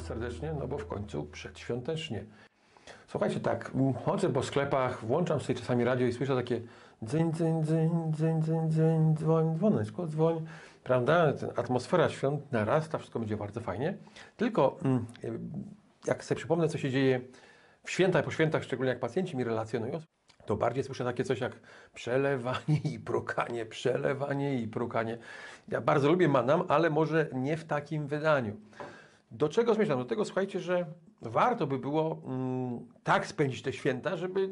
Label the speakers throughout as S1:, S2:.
S1: serdecznie, no bo w końcu przedświątecznie. Słuchajcie, tak, chodzę po sklepach, włączam sobie czasami radio i słyszę takie dzyń, dzyń, dzyń, dzyń, dzyń, dzyń, dzwoń, dzwoneczko, dzwoń, prawda? Atmosfera świąt narasta, wszystko będzie bardzo fajnie. Tylko jak sobie przypomnę, co się dzieje w święta i po świętach, szczególnie jak pacjenci mi relacjonują, to bardziej słyszę takie coś jak przelewanie i prukanie, przelewanie i prukanie. Ja bardzo lubię Manam, ale może nie w takim wydaniu. Do czego zmierzam? Do tego, słuchajcie, że warto by było tak spędzić te święta, żeby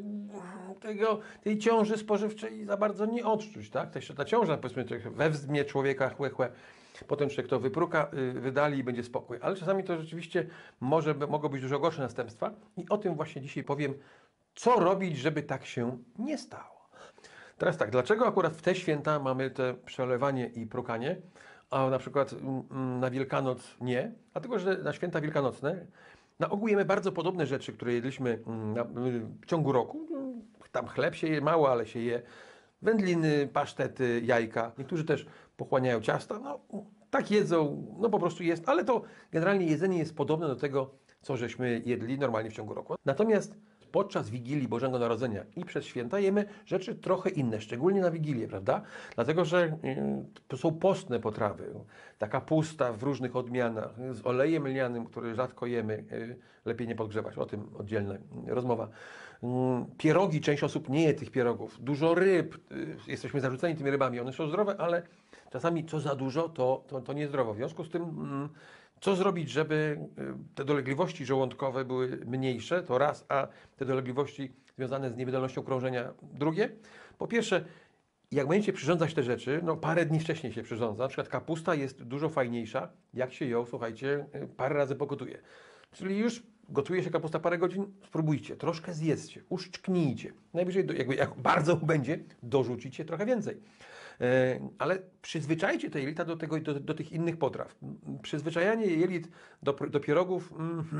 S1: tej ciąży spożywczej za bardzo nie odczuć. Tak? Ta ciąża, powiedzmy, wezmie człowieka chłe, potem człowiek to wypruka, wydali i będzie spokój. Ale czasami to rzeczywiście mogą być dużo gorsze następstwa i o tym właśnie dzisiaj powiem, co robić, żeby tak się nie stało. Teraz tak, dlaczego akurat w te święta mamy te przelewanie i prukanie, a na przykład na Wielkanoc nie? Dlatego, że na święta wielkanocne na ogół jemy bardzo podobne rzeczy, które jedliśmy w ciągu roku. Tam chleb się je mało, ale się je. Wędliny, pasztety, jajka. Niektórzy też pochłaniają ciasta. No, tak jedzą, no po prostu jest. Ale to generalnie jedzenie jest podobne do tego, co żeśmy jedli normalnie w ciągu roku. Natomiast podczas Wigilii Bożego Narodzenia i przed święta jemy rzeczy trochę inne, szczególnie na Wigilię, prawda? Dlatego, że to są postne potrawy. Ta kapusta w różnych odmianach, z olejem lnianym, który rzadko jemy, lepiej nie podgrzewać, o tym oddzielna rozmowa. Pierogi, część osób nie je tych pierogów. Dużo ryb, jesteśmy zarzuceni tymi rybami, one są zdrowe, ale czasami co za dużo, to niezdrowo. W związku z tym co zrobić, żeby te dolegliwości żołądkowe były mniejsze, to raz, a te dolegliwości związane z niewydolnością krążenia drugie? Po pierwsze, jak będziecie przyrządzać te rzeczy, no parę dni wcześniej się przyrządza, na przykład kapusta jest dużo fajniejsza, jak się ją, słuchajcie, parę razy pogotuje. Czyli już gotuje się kapusta parę godzin, spróbujcie, troszkę zjedzcie, uszczknijcie. Najwyżej, jak bardzo będzie, dorzucicie trochę więcej. Ale przyzwyczajcie te jelita do tych innych potraw. Przyzwyczajanie jelit do pierogów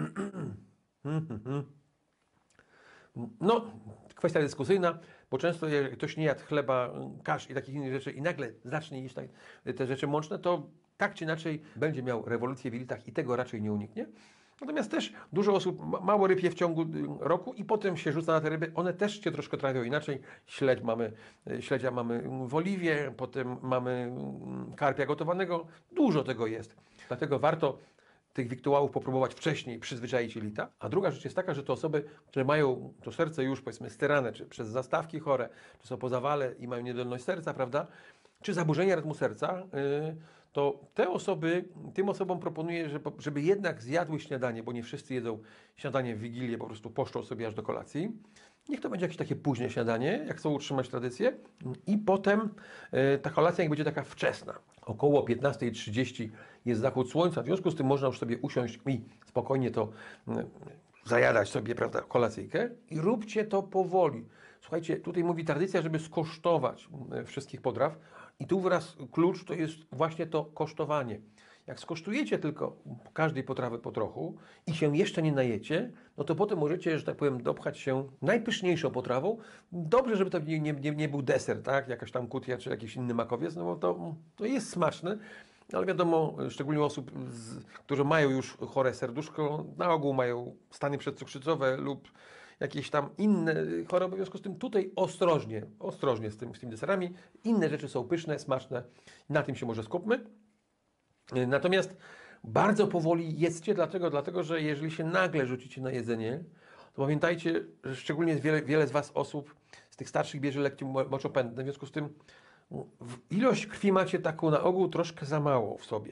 S1: no, kwestia dyskusyjna, bo często jak ktoś nie jadł chleba, kasz i takich innych rzeczy i nagle zacznie jeść te rzeczy mączne, to tak czy inaczej będzie miał rewolucję w jelitach i tego raczej nie uniknie. Natomiast też dużo osób mało ryb je w ciągu roku i potem się rzuca na te ryby. One też się troszkę trawią inaczej. Śledzia mamy w oliwie, potem mamy karpia gotowanego. Dużo tego jest. Dlatego warto tych wiktuałów popróbować wcześniej, przyzwyczaić jelita. A druga rzecz jest taka, że to osoby, które mają to serce już powiedzmy styrane, czy przez zastawki chore, czy są po zawale i mają niewydolność serca, prawda? Czy zaburzenia rytmu serca, to tym osobom proponuję, żeby jednak zjadły śniadanie, bo nie wszyscy jedzą śniadanie w Wigilię, po prostu poszczą sobie aż do kolacji. Niech to będzie jakieś takie późne śniadanie, jak chcą utrzymać tradycję. I potem ta kolacja niech będzie taka wczesna. Około 15:30 jest zachód słońca, w związku z tym można już sobie usiąść i spokojnie to zajadać sobie, prawda, kolacyjkę i róbcie to powoli. Słuchajcie, tutaj mówi tradycja, żeby skosztować wszystkich potraw i tu wyraz klucz to jest właśnie to kosztowanie. Jak skosztujecie tylko każdej potrawy po trochu i się jeszcze nie najecie, no to potem możecie, że tak powiem, dopchać się najpyszniejszą potrawą. Dobrze, żeby to nie był deser, tak? Jakaś tam kutia czy jakiś inny makowiec, no bo to jest smaczne. Ale wiadomo, szczególnie osób, które mają już chore serduszko, na ogół mają stany przedcukrzycowe lub jakieś tam inne choroby. W związku z tym tutaj ostrożnie z tymi deserami. Inne rzeczy są pyszne, smaczne. Na tym się może skupmy. Natomiast bardzo powoli jedzcie. Dlaczego? Dlatego, że jeżeli się nagle rzucicie na jedzenie, to pamiętajcie, że szczególnie wiele z Was osób z tych starszych bierze leki moczopędne. W związku z tym ilość krwi macie taką na ogół troszkę za mało w sobie.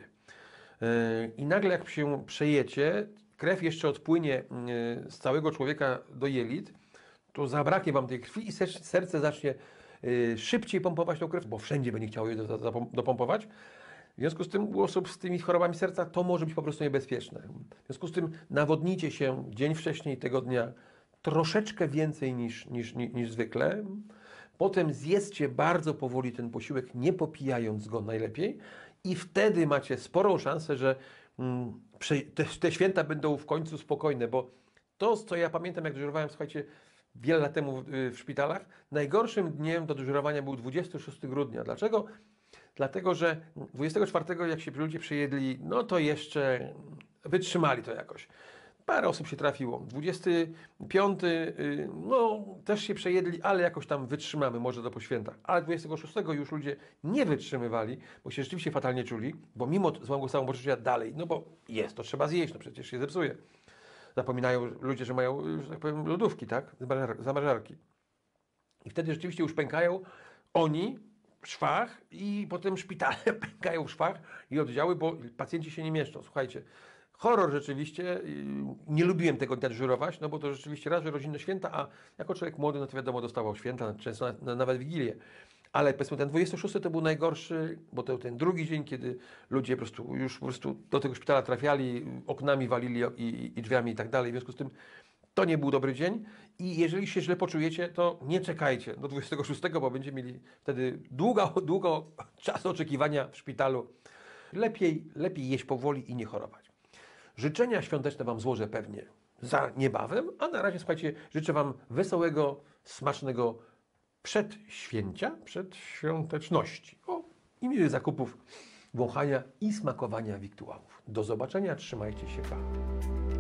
S1: I nagle jak się przejecie, krew jeszcze odpłynie z całego człowieka do jelit, to zabraknie Wam tej krwi i serce zacznie szybciej pompować tą krew, bo wszędzie będzie chciało jej dopompować. W związku z tym u osób z tymi chorobami serca to może być po prostu niebezpieczne. W związku z tym nawodnijcie się dzień wcześniej tego dnia troszeczkę więcej niż zwykle. Potem zjedzcie bardzo powoli ten posiłek, nie popijając go najlepiej i wtedy macie sporą szansę, że te święta będą w końcu spokojne, bo to, co ja pamiętam, jak dyżurowałem, słuchajcie, wiele lat temu w szpitalach, najgorszym dniem do dyżurowania był 26 grudnia. Dlaczego? dlatego że 24 jak się ludzie przejedli, no to jeszcze wytrzymali to jakoś. Parę osób się trafiło. 25, no też się przejedli, ale jakoś tam wytrzymamy, może do po świętach. Ale 26 już ludzie nie wytrzymywali, bo się rzeczywiście fatalnie czuli, bo mimo złego samopoczucia dalej, no bo jest, to trzeba zjeść, no przecież się zepsuje. Zapominają ludzie, że mają, że tak powiem, lodówki, tak? Zamrażarki. I wtedy rzeczywiście już pękają oni w szwach i potem szpitale pękają w szwach i oddziały, bo pacjenci się nie mieszczą. Słuchajcie, horror rzeczywiście, nie lubiłem tego dnia dyżurować, no bo to rzeczywiście raz, że rodzinne święta, a jako człowiek młody, no to wiadomo, dostawał święta, często nawet Wigilię. Ale powiedzmy ten 26 to był najgorszy, bo to ten drugi dzień, kiedy ludzie po prostu do tego szpitala trafiali, oknami walili i drzwiami i tak dalej. W związku z tym to nie był dobry dzień i jeżeli się źle poczujecie, to nie czekajcie do 26, bo będziecie mieli wtedy długo czasu oczekiwania w szpitalu. Lepiej jeść powoli i nie chorować. Życzenia świąteczne Wam złożę pewnie za niebawem, a na razie słuchajcie, życzę Wam wesołego, smacznego przedświąteczności. O, i miłych zakupów, wąchania i smakowania wiktuałów. Do zobaczenia, trzymajcie się, pa.